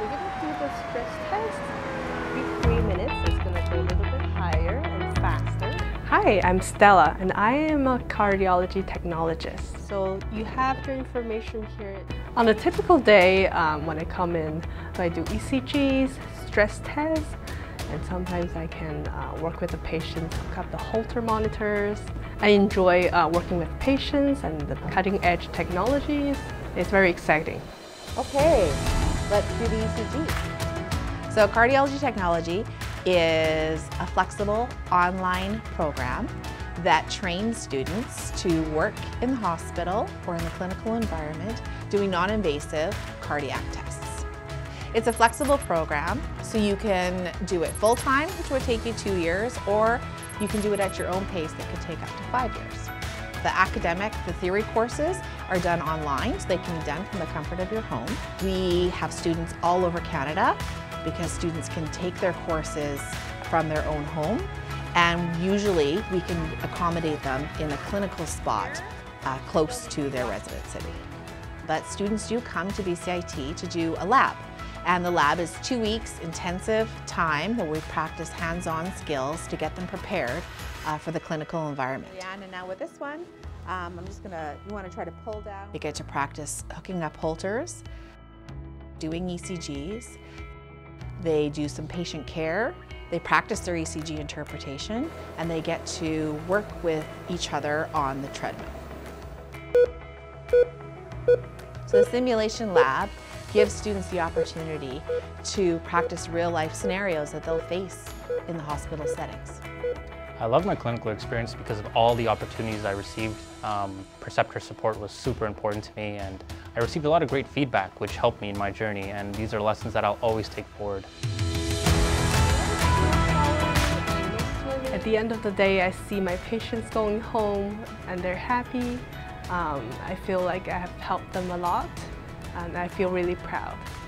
we're going to do the stress test. Every 3 minutes, it's going to go a little bit higher and faster. Hi, I'm Stella, and I am a cardiology technologist. So you have your information here. On a typical day, when I come in, I do ECGs, stress tests, and sometimes I can work with the patients, hook up the Holter monitors. I enjoy working with patients and the cutting-edge technologies. It's very exciting. Okay, let's do the ECG. So Cardiology Technology is a flexible online program that trains students to work in the hospital or in the clinical environment doing non-invasive cardiac tests. It's a flexible program, so you can do it full-time, which would take you 2 years, or you can do it at your own pace that could take up to 5 years. The theory courses are done online, so they can be done from the comfort of your home. We have students all over Canada because students can take their courses from their own home, and usually we can accommodate them in a clinical spot close to their resident city. But students do come to BCIT to do a lab, and the lab is 2 weeks intensive time where we practice hands-on skills to get them prepared for the clinical environment. Yeah, and now with this one, you want to try to pull down. You get to practice hooking up Holters, doing ECGs. They do some patient care. They practice their ECG interpretation, and they get to work with each other on the treadmill. So the simulation lab gives students the opportunity to practice real-life scenarios that they'll face in the hospital settings. I love my clinical experience because of all the opportunities I received. Preceptor support was super important to me, and I received a lot of great feedback which helped me in my journey, and these are lessons that I'll always take forward. At the end of the day, I see my patients going home and they're happy. I feel like I have helped them a lot, and I feel really proud.